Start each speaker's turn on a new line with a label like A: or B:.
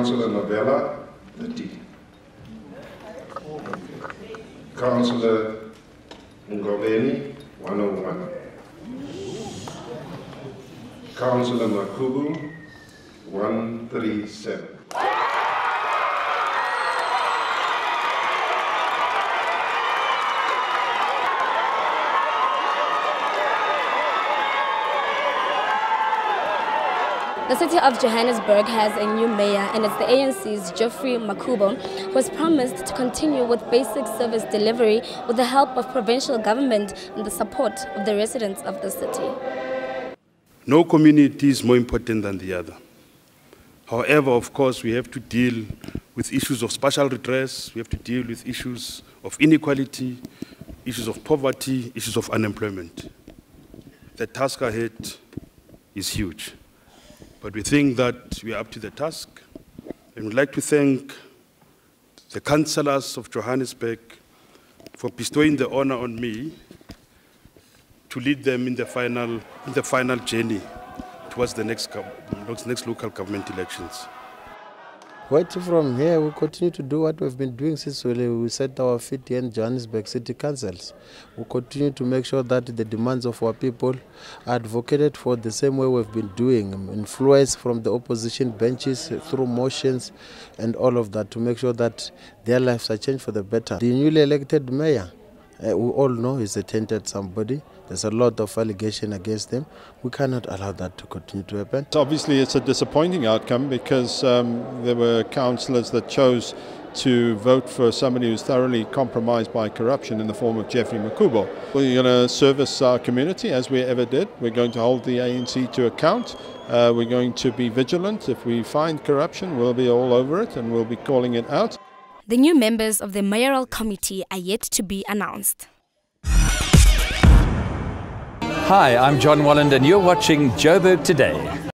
A: Councillor Novella, 30. Councillor Ngobeni, 101. Councillor Makubu, 137.
B: The City of Johannesburg has a new mayor, and it's the ANC's Geoffrey Makubo, who has promised to continue with basic service delivery with the help of provincial government and the support of the residents of the city.
C: No community is more important than the other. However, of course, we have to deal with issues of special redress, we have to deal with issues of inequality, issues of poverty, issues of unemployment. The task ahead is huge. But we think that we are up to the task, and we'd like to thank the councillors of Johannesburg for bestowing the honor on me to lead them in the final journey towards the next local government elections.
D: Right from here, we continue to do what we've been doing since we set our feet here in Johannesburg City Councils. We continue to make sure that the demands of our people are advocated for the same way we've been doing, influence from the opposition benches through motions and all of that to make sure that their lives are changed for the better. The newly elected mayor, we all know he's a tainted somebody. There's a lot of allegation against them. We cannot allow that to continue to happen.
E: Obviously, it's a disappointing outcome because there were councillors that chose to vote for somebody who's thoroughly compromised by corruption in the form of Geoffrey Makubo. We're going to service our community as we ever did. We're going to hold the ANC to account. We're going to be vigilant. If we find corruption, we'll be all over it and we'll be calling it out.
B: The new members of the mayoral committee are yet to be announced.
F: Hi, I'm John Walland and you're watching Joburg Today.